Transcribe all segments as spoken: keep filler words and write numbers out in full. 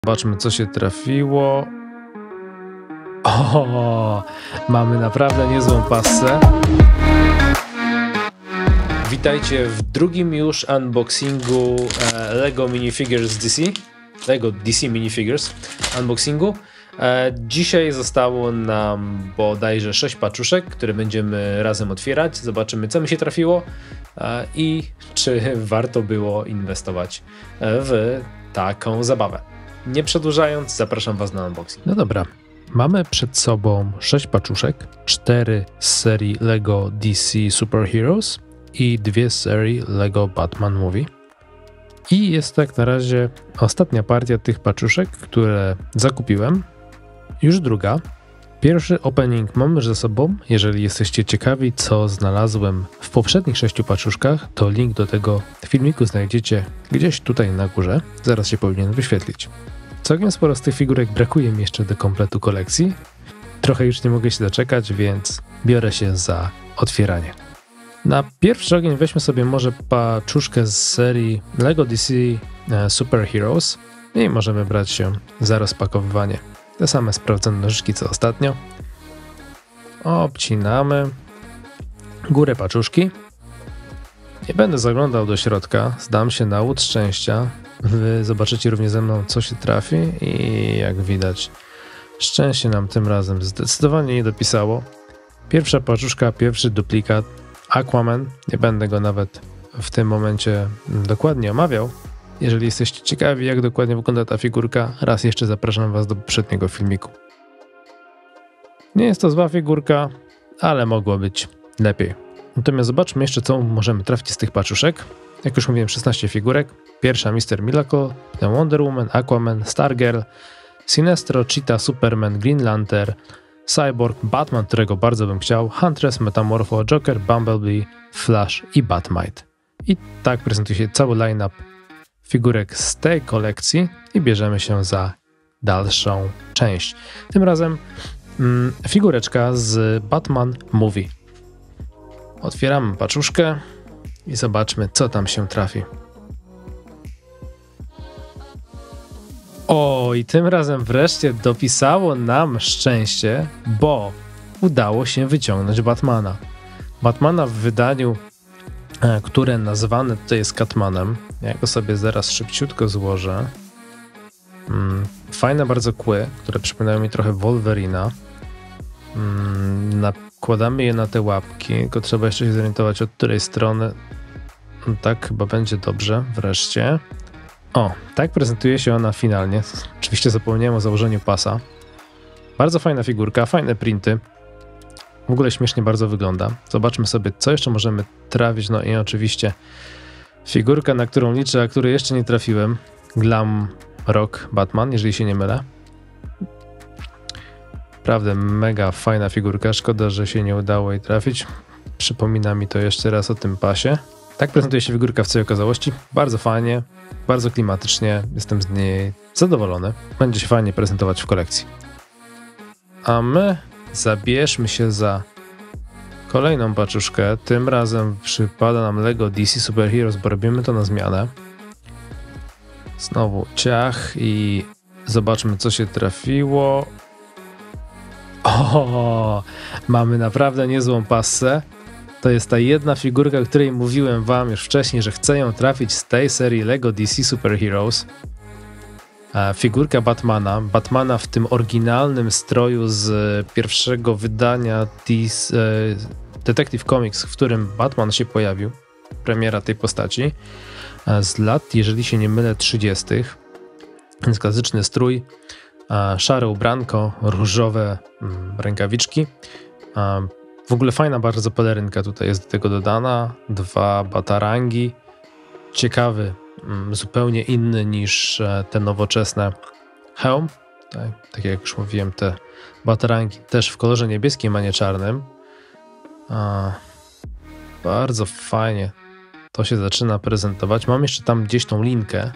Zobaczmy, co się trafiło. O, mamy naprawdę niezłą passę. Witajcie w drugim już unboxingu e, LEGO Minifigures D C. LEGO D C Minifigures unboxingu. E, dzisiaj zostało nam bodajże sześć paczuszek, które będziemy razem otwierać. Zobaczymy, co mi się trafiło e, i czy warto było inwestować w taką zabawę. Nie przedłużając, zapraszam Was na unboxing. No dobra, mamy przed sobą sześć paczuszek, cztery z serii LEGO D C Super Heroes i dwie z serii LEGO Batman Movie. I jest tak na razie ostatnia partia tych paczuszek, które zakupiłem. Już druga. Pierwszy opening mamy już za sobą. Jeżeli jesteście ciekawi, co znalazłem w poprzednich sześciu paczuszkach, to link do tego filmiku znajdziecie gdzieś tutaj na górze. Zaraz się powinien wyświetlić. Całkiem sporo z tych figurek brakuje mi jeszcze do kompletu kolekcji. Trochę już nie mogę się doczekać, więc biorę się za otwieranie. Na pierwszy ogień weźmy sobie może paczuszkę z serii LEGO D C Super Heroes i możemy brać się za rozpakowywanie. Te same sprawdzone nożyczki co ostatnio. Obcinamy górę paczuszki. Nie będę zaglądał do środka, zdam się na łód szczęścia. Wy zobaczycie również ze mną, co się trafi i jak widać, szczęście nam tym razem zdecydowanie nie dopisało. Pierwsza paczuszka, pierwszy duplikat Aquaman. Nie będę go nawet w tym momencie dokładnie omawiał. Jeżeli jesteście ciekawi, jak dokładnie wygląda ta figurka, raz jeszcze zapraszam Was do poprzedniego filmiku. Nie jest to zła figurka, ale mogło być lepiej. Natomiast zobaczmy jeszcze, co możemy trafić z tych paczuszek. Jak już mówiłem, szesnaście figurek. Pierwsza mister Miracle, potem Wonder Woman, Aquaman, Stargirl, Sinestro, Cheetah, Superman, Green Lantern, Cyborg, Batman, którego bardzo bym chciał, Huntress, Metamorpho, Joker, Bumblebee, Flash i Batmite. I tak prezentuje się cały line-up figurek z tej kolekcji i bierzemy się za dalszą część. Tym razem mm, figureczka z Batman Movie. Otwieramy paczuszkę i zobaczmy, co tam się trafi. O, i tym razem wreszcie dopisało nam szczęście, bo udało się wyciągnąć Batmana. Batmana w wydaniu, e, które nazwane tutaj jest Catmanem. Ja go sobie zaraz szybciutko złożę. Mm, fajne bardzo kły, które przypominają mi trochę Wolverina. Mm, nakładamy je na te łapki, tylko trzeba jeszcze się zorientować, od której strony. Tak chyba będzie dobrze, wreszcie. O, tak prezentuje się ona finalnie. Oczywiście zapomniałem o założeniu pasa. Bardzo fajna figurka, fajne printy. W ogóle śmiesznie bardzo wygląda. Zobaczmy sobie, co jeszcze możemy trafić. No i oczywiście figurka, na którą liczę, a której jeszcze nie trafiłem. Glam Rock Batman, jeżeli się nie mylę. Naprawdę mega fajna figurka. Szkoda, że się nie udało jej trafić. Przypomina mi to jeszcze raz o tym pasie. Tak prezentuje się figurka w całej okazałości. Bardzo fajnie, bardzo klimatycznie. Jestem z niej zadowolony. Będzie się fajnie prezentować w kolekcji. A my zabierzmy się za kolejną paczuszkę. Tym razem przypada nam LEGO D C Super Heroes, bo robimy to na zmianę. Znowu ciach i zobaczmy, co się trafiło. O, mamy naprawdę niezłą passę. To jest ta jedna figurka, o której mówiłem Wam już wcześniej, że chcę ją trafić z tej serii LEGO D C Super Heroes. Figurka Batmana. Batmana w tym oryginalnym stroju z pierwszego wydania Detective Comics, w którym Batman się pojawił. Premiera tej postaci. Z lat, jeżeli się nie mylę, trzydziestych. Więc klasyczny strój. Szare ubranko, różowe rękawiczki. W ogóle fajna bardzo pelerynka tutaj jest do tego dodana. Dwa batarangi. Ciekawy, zupełnie inny niż te nowoczesne hełm. Tak, tak jak już mówiłem, te batarangi też w kolorze niebieskim, a nie czarnym. A, bardzo fajnie to się zaczyna prezentować. Mam jeszcze tam gdzieś tą linkę.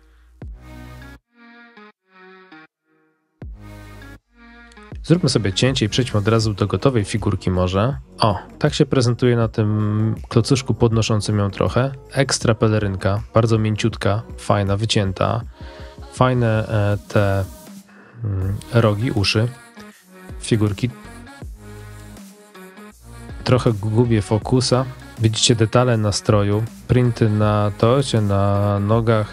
Zróbmy sobie cięcie i przejdźmy od razu do gotowej figurki może. O, tak się prezentuje na tym klocuszku podnoszącym ją trochę. Ekstra pelerynka, bardzo mięciutka, fajna, wycięta. fajne te rogi, uszy figurki. Trochę gubię fokusa. Widzicie detale na stroju, printy na torcie, na nogach.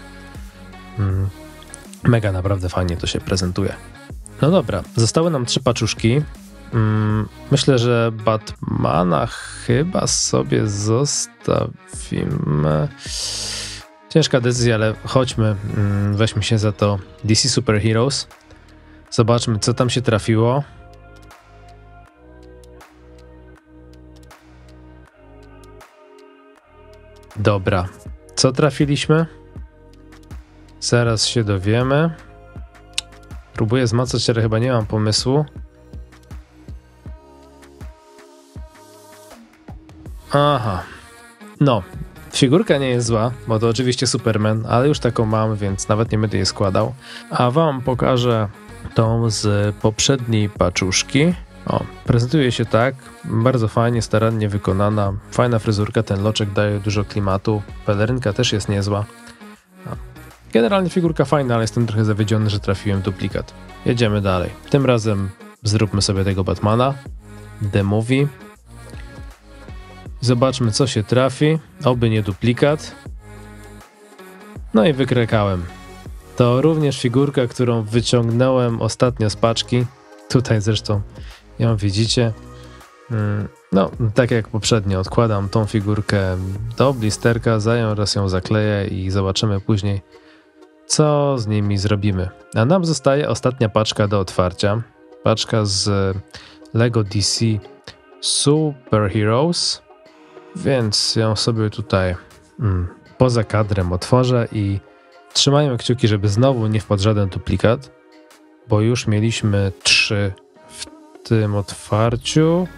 Mega naprawdę fajnie to się prezentuje. No dobra, zostały nam trzy paczuszki. Myślę, że Batmana chyba sobie zostawimy. Ciężka decyzja, ale chodźmy, weźmy się za to D C Super Heroes. Zobaczmy, co tam się trafiło. Dobra, co trafiliśmy? Zaraz się dowiemy. Próbuję zmacać, ale chyba nie mam pomysłu. Aha. No, figurka nie jest zła, bo to oczywiście Superman, ale już taką mam, więc nawet nie będę jej składał. A wam pokażę tą z poprzedniej paczuszki. O, prezentuje się tak, bardzo fajnie, starannie wykonana, fajna fryzurka, ten loczek daje dużo klimatu, pelerynka też jest niezła. Generalnie figurka fajna, ale jestem trochę zawiedziony, że trafiłem duplikat. Jedziemy dalej. Tym razem zróbmy sobie tego Batmana, The Movie. Zobaczmy, co się trafi, oby nie duplikat. No i wykrekałem. To również figurka, którą wyciągnąłem ostatnio z paczki. Tutaj zresztą ją widzicie. No, tak jak poprzednio, odkładam tą figurkę do blisterka, zaraz ją zakleję i zobaczymy później, co z nimi zrobimy. A nam zostaje ostatnia paczka do otwarcia. Paczka z Lego D C Super Heroes, więc ją sobie tutaj mm, poza kadrem otworzę i trzymajmy kciuki, żeby znowu nie wpadł żaden duplikat, bo już mieliśmy trzy w tym otwarciu.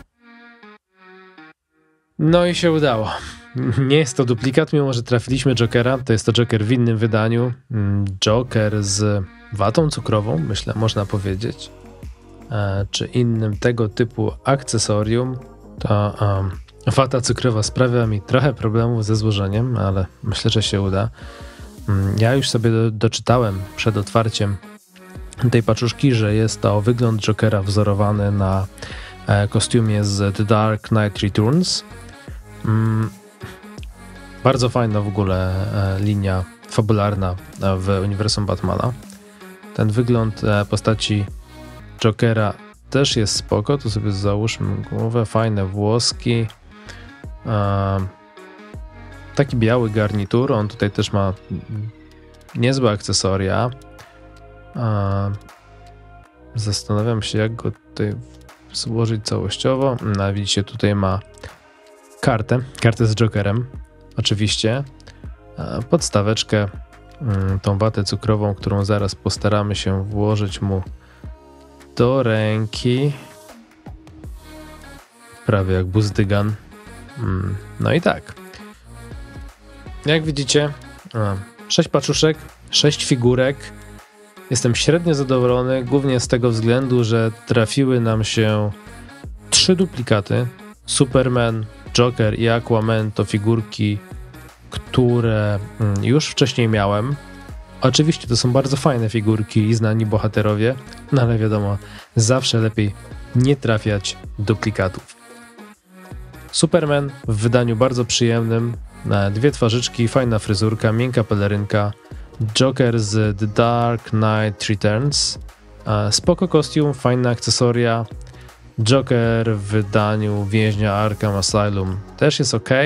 No i się udało. Nie jest to duplikat, mimo że trafiliśmy Jokera. To jest to Joker w innym wydaniu. Joker z watą cukrową, myślę, można powiedzieć. E, czy innym tego typu akcesorium. To um, wata cukrowa sprawia mi trochę problemów ze złożeniem, ale myślę, że się uda. Ja już sobie do, doczytałem przed otwarciem tej paczuszki, że jest to wygląd Jokera wzorowany na e, kostiumie z The Dark Knight Returns. Mm, bardzo fajna w ogóle e, linia fabularna w uniwersum Batmana. Ten wygląd e, postaci Jokera też jest spoko. Tu sobie załóżmy głowę, fajne włoski. E, taki biały garnitur. On tutaj też ma niezłe akcesoria. E, zastanawiam się, jak go tutaj złożyć całościowo. No, widzicie, tutaj ma kartę, kartę z Jokerem, oczywiście, podstaweczkę, tą watę cukrową, którą zaraz postaramy się włożyć mu do ręki, prawie jak buzdygan. No i tak, jak widzicie, sześć paczuszek, sześć figurek. Jestem średnio zadowolony, głównie z tego względu, że trafiły nam się trzy duplikaty. Superman, Joker i Aquaman to figurki, które już wcześniej miałem. Oczywiście to są bardzo fajne figurki i znani bohaterowie, no ale wiadomo, zawsze lepiej nie trafiać duplikatów. Superman w wydaniu bardzo przyjemnym, dwie twarzyczki, fajna fryzurka, miękka pelerynka. Joker z The Dark Knight Returns, spoko kostium, fajne akcesoria. Joker w wydaniu więźnia Arkham Asylum też jest ok.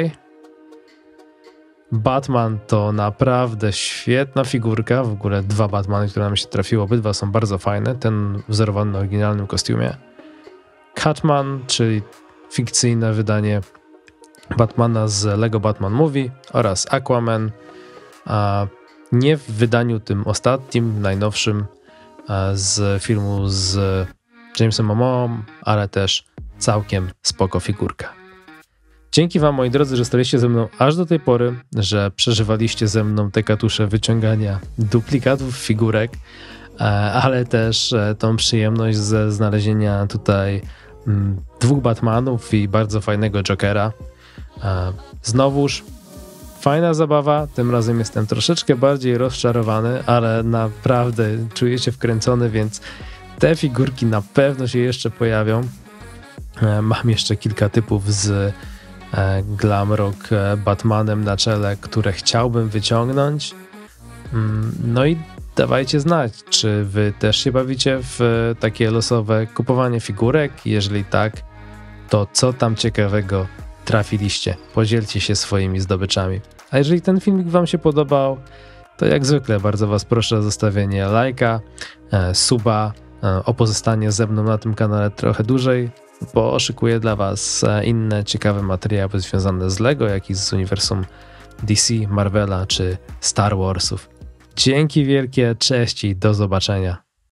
Batman to naprawdę świetna figurka, w ogóle dwa Batmany, które nam się trafiły, obydwa są bardzo fajne, ten wzorowany na oryginalnym kostiumie. Catman, czyli fikcyjne wydanie Batmana z Lego Batman Movie oraz Aquaman, a nie w wydaniu tym ostatnim, najnowszym z filmu z Jamesem Momoą, ale też całkiem spoko figurka. Dzięki wam, moi drodzy, że staliście ze mną aż do tej pory, że przeżywaliście ze mną te katusze wyciągania duplikatów figurek, ale też tą przyjemność ze znalezienia tutaj dwóch Batmanów i bardzo fajnego Jokera. Znowuż fajna zabawa, tym razem jestem troszeczkę bardziej rozczarowany, ale naprawdę czuję się wkręcony, więc te figurki na pewno się jeszcze pojawią. Mam jeszcze kilka typów z Glamrock Batmanem na czele, które chciałbym wyciągnąć. No i dawajcie znać, czy wy też się bawicie w takie losowe kupowanie figurek. Jeżeli tak, to co tam ciekawego trafiliście? Podzielcie się swoimi zdobyczami. A jeżeli ten filmik wam się podobał, to jak zwykle bardzo was proszę o zostawienie lajka, suba, o pozostanie ze mną na tym kanale trochę dłużej, bo szykuję dla was inne ciekawe materiały związane z LEGO, jak i z uniwersum D C, Marvela czy Star Warsów. Dzięki wielkie, cześć i do zobaczenia.